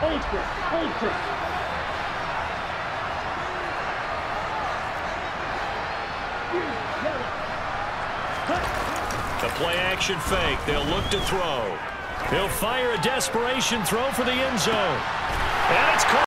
The play-action fake. They'll look to throw. He'll fire a desperation throw for the end zone. And it's caught.